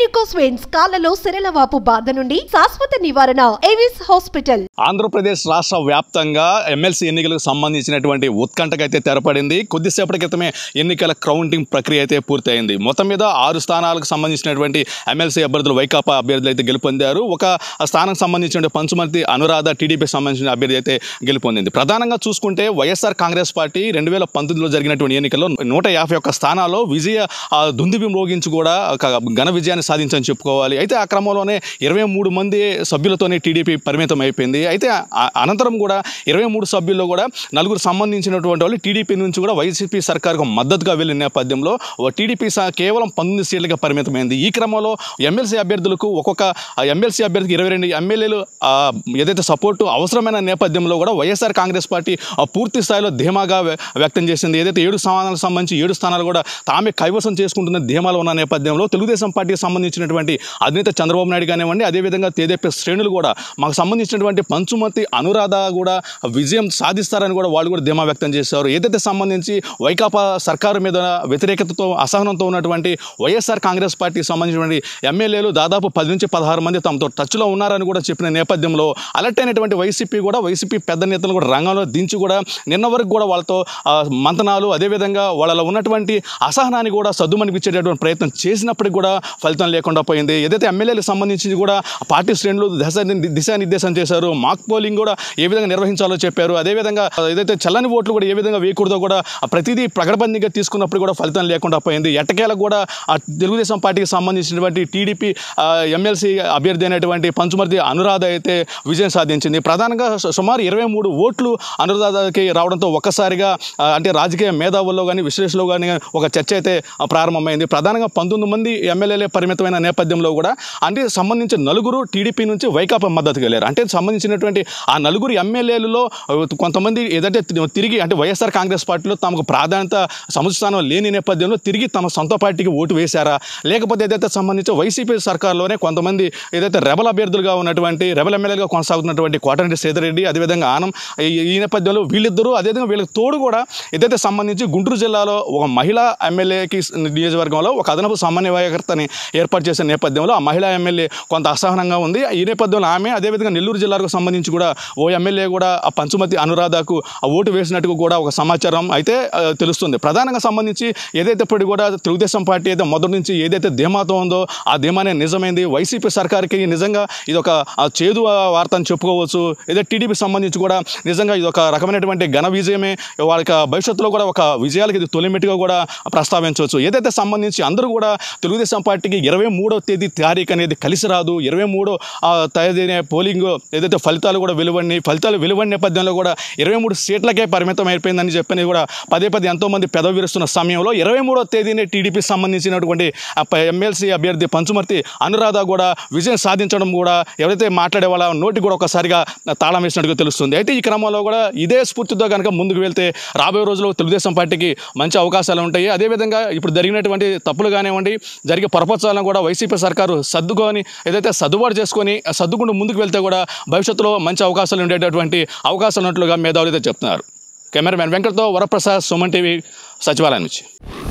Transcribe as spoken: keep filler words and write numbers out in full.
Varicose veins కాళ్లలో సిరలవాపు బాధ నుండి శాశ్వత నివారణ ఏవిస్ హాస్పిటల్. ఆంధ్రప్రదేశ్ రాష్ట్ర వ్యాప్తంగా ఎమ్మెల్సీ ఎన్నికలకు సంబంధించినటువంటి ఉత్కంఠకైతే తెరపడింది. కొద్దిసేపటి క్రితమే ఎన్నికల కౌంటింగ్ ప్రక్రియ అయితే పూర్తయింది. మొత్తం మీద ఆరు స్థానాలకు సంబంధించినటువంటి ఎమ్మెల్సీ అభ్యర్థులు వైకాపా అభ్యర్థులు అయితే గెలుపొందారు. ఒక స్థానానికి సంబంధించిన పంచుమర్తి అనురాధ టీడీపీకి సంబంధించిన అభ్యర్థి అయితే గెలుపొందింది. ప్రధానంగా చూసుకుంటే వైఎస్ఆర్ కాంగ్రెస్ పార్టీ రెండు వేల పంతొమ్మిదిలో జరిగినటువంటి ఎన్నికల్లో నూట యాభై ఒక్క స్థానాల్లో విజయ దుందుబి మ్రోగించి కూడా ఘన విజయాన్ని సాధించని చెప్పుకోవాలి. అయితే ఆ క్రమంలోనే ఇరవై మూడు మంది సభ్యులతోనే టీడీపీ పరిమితం అయిపోయింది. అయితే అనంతరం కూడా ఇరవై మూడు సభ్యుల్లో కూడా నలుగురు సంబంధించినటువంటి వాళ్ళు టీడీపీ నుంచి కూడా వైసీపీ సర్కారుకు మద్దతుగా వెళ్ళిన నేపథ్యంలో టీడీపీ కేవలం పంతొమ్మిది సీట్లుగా పరిమితమైంది. ఈ క్రమంలో ఎమ్మెల్సీ అభ్యర్థులకు ఒక్కొక్క ఎమ్మెల్సీ అభ్యర్థికి ఇరవై రెండు ఎమ్మెల్యేలు ఏదైతే సపోర్టు అవసరమైన నేపథ్యంలో కూడా వైఎస్ఆర్ కాంగ్రెస్ పార్టీ పూర్తి స్థాయిలో ధీమాగా వ్యక్తం చేసింది. ఏదైతే ఏడు స్థానాలకు సంబంధించి ఏడు స్థానాలు కూడా తామే కైవసం చేసుకుంటున్న ధీమాలో ఉన్న నేపథ్యంలో తెలుగుదేశం పార్టీకి సంబంధించినటువంటి అధినేత చంద్రబాబు నాయుడు కానివ్వండి, అదేవిధంగా తెదేపీ శ్రేణులు కూడా మాకు సంబంధించినటువంటి పంచుమతి అనురాధ కూడా విజయం సాధిస్తారని కూడా వాళ్ళు కూడా ధీమా వ్యక్తం చేశారు. ఏదైతే సంబంధించి వైకాపా సర్కారు మీద వ్యతిరేకతతో అసహనంతో ఉన్నటువంటి వైఎస్ఆర్ కాంగ్రెస్ పార్టీకి సంబంధించినటువంటి ఎమ్మెల్యేలు దాదాపు పది నుంచి పదహారు మంది తమతో టచ్లో ఉన్నారని కూడా చెప్పిన నేపథ్యంలో అలర్ట్ అయినటువంటి వైసీపీ కూడా వైసీపీ పెద్ద నేతలు కూడా రంగంలో దించి కూడా నిన్న వరకు కూడా వాళ్ళతో మంతనాలు, అదేవిధంగా వాళ్ళలో ఉన్నటువంటి అసహనాన్ని కూడా సద్దుమనిపించేటటువంటి ప్రయత్నం చేసినప్పటికీ కూడా ఫలితం లేకుండా పోయింది. ఏదైతే ఎమ్మెల్యేలకు సంబంధించి కూడా పార్టీ శ్రేణులు దిశ దిశానిర్దేశం చేశారు. మాక్ పోలింగ్ కూడా ఏ విధంగా నిర్వహించాలో చెప్పారు. అదేవిధంగా ఏదైతే చల్లని ఓట్లు కూడా ఏ విధంగా వేయకూడదో కూడా ప్రతిదీ ప్రకటబందీగా తీసుకున్నప్పుడు కూడా ఫలితం లేకుండా పోయింది. ఎట్టకేలకు కూడా తెలుగుదేశం పార్టీకి సంబంధించినటువంటి టీడీపీ ఎమ్మెల్సీ అభ్యర్థి అయినటువంటి పంచుమర్తి అనురాధ అయితే విజయం సాధించింది. ప్రధానంగా సుమారు ఇరవై మూడు ఓట్లు అనురాధకి రావడంతో ఒక్కసారిగా అంటే రాజకీయ మేధావుల్లో కానీ విశ్లేషణలో కానీ ఒక చర్చ అయితే ప్రారంభమైంది. ప్రధానంగా పంతొమ్మిది మంది ఎమ్మెల్యేలే పరిమితమైన నేపథ్యంలో కూడా అంటే సంబంధించిన నలుగురు టీడీపీ నుంచి వైకాపా మద్దతు వెళ్ళారు. అంటే సంబంధించినటువంటి ఆ నలుగురు ఎమ్మెల్యేలలో కొంతమంది ఏదైతే తిరిగి అంటే వైఎస్ఆర్ కాంగ్రెస్ పార్టీలో తమకు ప్రాధాన్యత సముచితానం లేని నేపథ్యంలో తిరిగి తమ సొంత పార్టీకి ఓటు వేశారా, లేకపోతే ఏదైతే సంబంధించి వైసీపీ సర్కారులోనే కొంతమంది ఏదైతే రెబల్ అభ్యర్థులుగా ఉన్నటువంటి రెబల్ ఎమ్మెల్యేగా కొనసాగుతున్నటువంటి కోటరెడ్డి శ్రీధర్రెడ్డి, అదేవిధంగా ఆనం, ఈ నేపథ్యంలో వీళ్ళిద్దరూ అదేవిధంగా వీళ్ళకి తోడు కూడా ఏదైతే సంబంధించి గుంటూరు జిల్లాలో ఒక మహిళా ఎమ్మెల్యేకి నియోజకవర్గంలో ఒక అదనపు సమన్వయకర్తని ఏర్పాటు చేసిన నేపథ్యంలో ఆ మహిళా ఎమ్మెల్యే కొంత అసహనంగా ఉంది. ఈ నేపథ్యంలో ఆమె అదేవిధంగా నెల్లూరు జిల్లాకు సంబంధించి కూడా ఓ ఎమ్మెల్యే కూడా ఆ పంచుమతి అనురాధకు ఆ ఓటు వేసినట్టుగా కూడా ఒక సమాచారం అయితే తెలుస్తుంది. ప్రధానంగా సంబంధించి ఏదైతే ఇప్పుడు కూడా తెలుగుదేశం పార్టీ అయితే మొదటి నుంచి ఏదైతే ధీమాతో ఉందో ఆ ధీమానే నిజమైంది. వైసీపీ సర్కార్కి నిజంగా ఇది ఒక చేదు వార్త అని చెప్పుకోవచ్చు. ఏదైతే టీడీపీ సంబంధించి కూడా నిజంగా ఇది ఒక రకమైనటువంటి ఘన విజయమే. వాళ్ళకి భవిష్యత్తులో కూడా ఒక విజయాలకి ఇది తొలిమెట్టుగా కూడా ప్రస్తావించవచ్చు. ఏదైతే సంబంధించి అందరూ కూడా తెలుగుదేశం పార్టీకి ఇరవై మూడో తేదీ తారీఖు అనేది కలిసి రాదు. ఇరవై మూడో తేదీనే పోలింగ్ ఏదైతే ఫలితాలు కూడా వెలువడిని ఫలితాలు వెలువడి నేపథ్యంలో కూడా ఇరవై మూడు సీట్లకే పరిమితం అయిపోయిందని చెప్పని కూడా పదే పదే ఎంతోమంది పెదవి విరుస్తున్న సమయంలో ఇరవై మూడో తేదీనే టీడీపీకి సంబంధించినటువంటి ఎమ్మెల్సీ అభ్యర్థి పంచుమర్తి అనురాధ కూడా విజయం సాధించడం కూడా ఎవరైతే మాట్లాడే వాళ్ళ నోటి కూడా ఒకసారిగా తాళం వేసినట్టుగా తెలుస్తుంది. అయితే ఈ క్రమంలో కూడా ఇదే స్ఫూర్తితో కనుక ముందుకు వెళ్తే రాబోయే రోజుల్లో తెలుగుదేశం పార్టీకి మంచి అవకాశాలు ఉంటాయి. అదేవిధంగా ఇప్పుడు జరిగినటువంటి తప్పులు కానివ్వండి, జరిగే పొరపచ్చాలను కూడా వైసీపీ సర్కారు సర్దుకొని ఏదైతే సర్దుబాటు చేసుకొని సర్దుకుంటూ ముందుకు వెళ్తే కూడా భవిష్యత్తులో మంచి అవకాశాలు ఉండేటటువంటి అవకాశాలు ఉన్నట్లుగా మేధావులు అయితే చెప్తున్నారు. కెమెరామెన్ వెంకట్తో వరప్రసాద్, సుమన్ టీవీ, సచివాలయం నుంచి.